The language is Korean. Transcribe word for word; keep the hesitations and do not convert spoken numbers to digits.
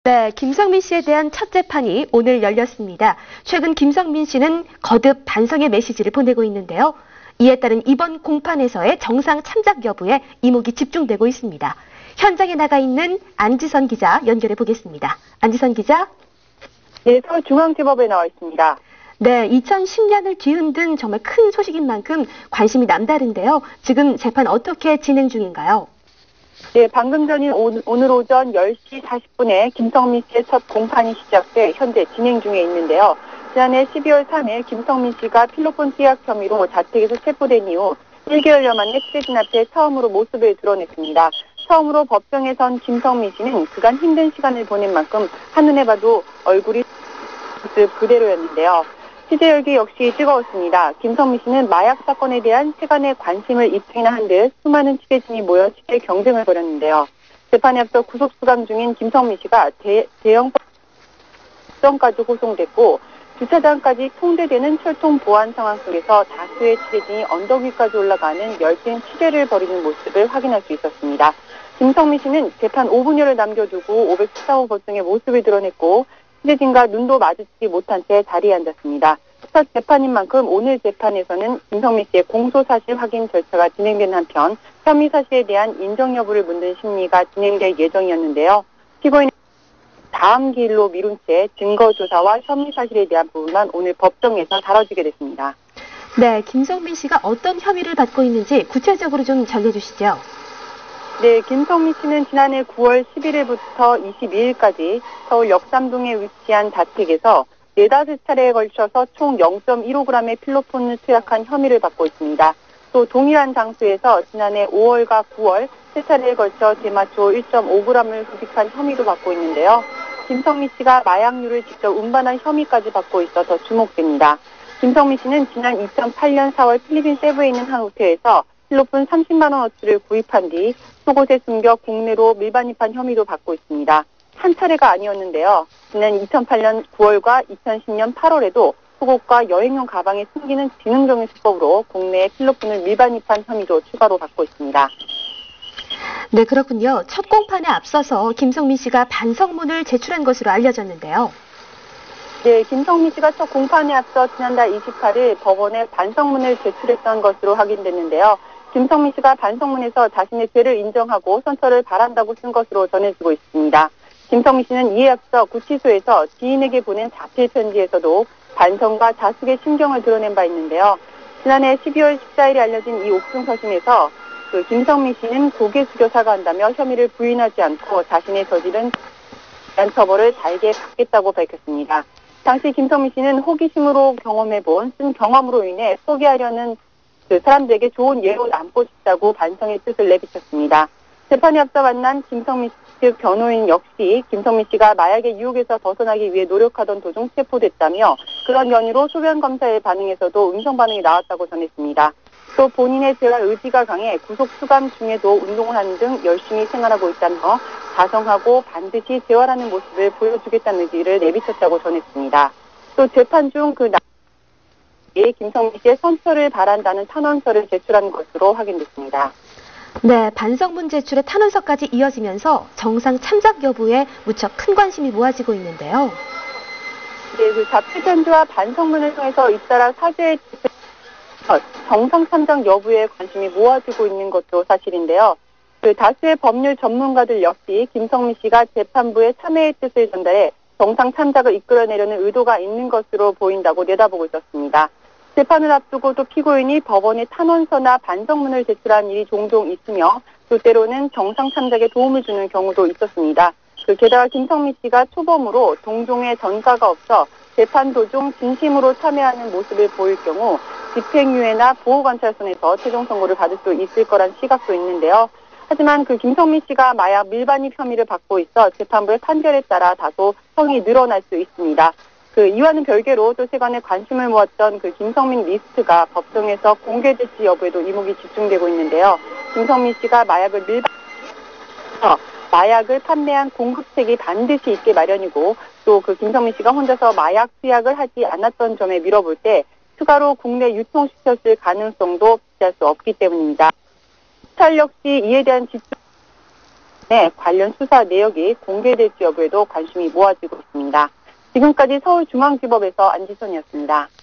네, 김성민 씨에 대한 첫 재판이 오늘 열렸습니다. 최근 김성민 씨는 거듭 반성의 메시지를 보내고 있는데요. 이에 따른 이번 공판에서의 정상 참작 여부에 이목이 집중되고 있습니다. 현장에 나가 있는 안지선 기자 연결해 보겠습니다. 안지선 기자. 네, 서울중앙지법에 나와 있습니다. 네, 이천십 년을 뒤흔든 정말 큰 소식인 만큼 관심이 남다른데요. 지금 재판 어떻게 진행 중인가요? 네, 방금 전인 오, 오늘 오전 열 시 사십 분에 김성민 씨의 첫 공판이 시작돼 현재 진행 중에 있는데요. 지난해 십이월 삼일 김성민 씨가 필로폰 투약 혐의로 자택에서 체포된 이후 일 개월여 만에 취재진 앞에 처음으로 모습을 드러냈습니다. 처음으로 법정에 선 김성민 씨는 그간 힘든 시간을 보낸 만큼 한눈에 봐도 얼굴이 모습 그대로였는데요. 취재 열기 역시 뜨거웠습니다. 김성민 씨는 마약 사건에 대한 세간의 관심을 입증이나 한 듯 수많은 취재진이 모여 취재 경쟁을 벌였는데요. 재판에 앞서 구속수감 중인 김성민 씨가 대, 대형 법정까지 호송됐고 주차장까지 통제되는 철통 보안 상황 속에서 다수의 취재진이 언덕 위까지 올라가는 열띤 취재를 벌이는 모습을 확인할 수 있었습니다. 김성민 씨는 재판 오 분여를 남겨두고 오백십사 호 법정의 모습을 드러냈고 취재진과 눈도 마주치지 못한 채 자리에 앉았습니다. 첫 재판인 만큼 오늘 재판에서는 김성민 씨의 공소사실 확인 절차가 진행된 한편 혐의 사실에 대한 인정 여부를 묻는 심리가 진행될 예정이었는데요. 피고인은 다음 기일로 미룬 채 증거 조사와 혐의 사실에 대한 부분만 오늘 법정에서 다뤄지게 됐습니다. 네, 김성민 씨가 어떤 혐의를 받고 있는지 구체적으로 좀 전해주시죠. 네, 김성민 씨는 지난해 구월 십일일부터 이십이일까지 서울 역삼동에 위치한 자택에서 네다섯 차례에 걸쳐서 총 영 점 일오 그램의 필로폰을 투약한 혐의를 받고 있습니다. 또 동일한 장소에서 지난해 오월과 구월 세 차례에 걸쳐 대마초 일 점 오 그램을 흡입한 혐의도 받고 있는데요. 김성민 씨가 마약류를 직접 운반한 혐의까지 받고 있어 더 주목됩니다. 김성민 씨는 지난 이천팔년 사월 필리핀 세부에 있는 한 호텔에서 필로폰 삼십만 원어치를 구입한 뒤 속옷에 숨겨 국내로 밀반입한 혐의도 받고 있습니다. 한 차례가 아니었는데요. 지난 이천팔년 구월과 이천십년 팔월에도 속옷과 여행용 가방에 숨기는 지능적인 수법으로 국내에 필로폰을 밀반입한 혐의도 추가로 받고 있습니다. 네, 그렇군요. 첫 공판에 앞서서 김성민 씨가 반성문을 제출한 것으로 알려졌는데요. 네, 김성민 씨가 첫 공판에 앞서 지난달 이십팔일 법원에 반성문을 제출했던 것으로 확인됐는데요. 김성민 씨가 반성문에서 자신의 죄를 인정하고 선처를 바란다고 쓴 것으로 전해지고 있습니다. 김성민 씨는 이에 앞서 구치소에서 지인에게 보낸 자필 편지에서도 반성과 자숙의 심경을 드러낸 바 있는데요. 지난해 십이월 십사일에 알려진 이 옥중 서신에서 그 김성민 씨는 고개 숙여 사과한다며 혐의를 부인하지 않고 자신의 저지른 대한 처벌을 달게 받겠다고 밝혔습니다. 당시 김성민 씨는 호기심으로 경험해본 쓴 경험으로 인해 소개하려는 그 사람들에게 좋은 예로 남고 싶다고 반성의 뜻을 내비쳤습니다. 재판에 앞서 만난 김성민 측 변호인 역시 김성민 씨가 마약의 유혹에서 벗어나기 위해 노력하던 도중 체포됐다며 그런 연유로 소변 검사에 반응에서도 음성 반응이 나왔다고 전했습니다. 또 본인의 죄와 의지가 강해 구속 수감 중에도 운동을 하는 등 열심히 생활하고 있다며 자성하고 반드시 재활하는 모습을 보여주겠다는 의지를 내비쳤다고 전했습니다. 또 재판 중 그 김성민 씨의 선처를 바란다는 탄원서를 제출한 것으로 확인됐습니다. 네, 반성문 제출에 탄원서까지 이어지면서 정상 참작 여부에 무척 큰 관심이 모아지고 있는데요. 네, 그 자필 편지와 반성문을 통해서 잇따라 사죄의 정상 참작 여부에 관심이 모아지고 있는 것도 사실인데요. 그 다수의 법률 전문가들 역시 김성민 씨가 재판부에 참여의 뜻을 전달해 정상 참작을 이끌어내려는 의도가 있는 것으로 보인다고 내다보고 있었습니다. 재판을 앞두고 또 피고인이 법원에 탄원서나 반성문을 제출한 일이 종종 있으며 또 때로는 정상 참작에 도움을 주는 경우도 있었습니다. 그 게다가 김성민 씨가 초범으로 동종의 전과가 없어 재판 도중 진심으로 참여하는 모습을 보일 경우 집행유예나 보호관찰선에서 최종 선고를 받을 수 있을 거란 시각도 있는데요. 하지만 그 김성민 씨가 마약 밀반입 혐의를 받고 있어 재판부의 판결에 따라 다소 형이 늘어날 수 있습니다. 그 이와는 별개로 또 세간에 관심을 모았던 그 김성민 리스트가 법정에서 공개될지 여부에도 이목이 집중되고 있는데요. 김성민 씨가 마약을 밀반 마약을 판매한 공급책이 반드시 있게 마련이고 또 그 김성민 씨가 혼자서 마약 투약을 하지 않았던 점에 밀어볼 때 추가로 국내 유통시켰을 가능성도 피할 수 없기 때문입니다. 검찰 역시 이에 대한 집중 때문에 관련 수사 내역이 공개될지 여부에도 관심이 모아지고 있습니다. 지금까지 서울중앙지법에서 안지선이었습니다.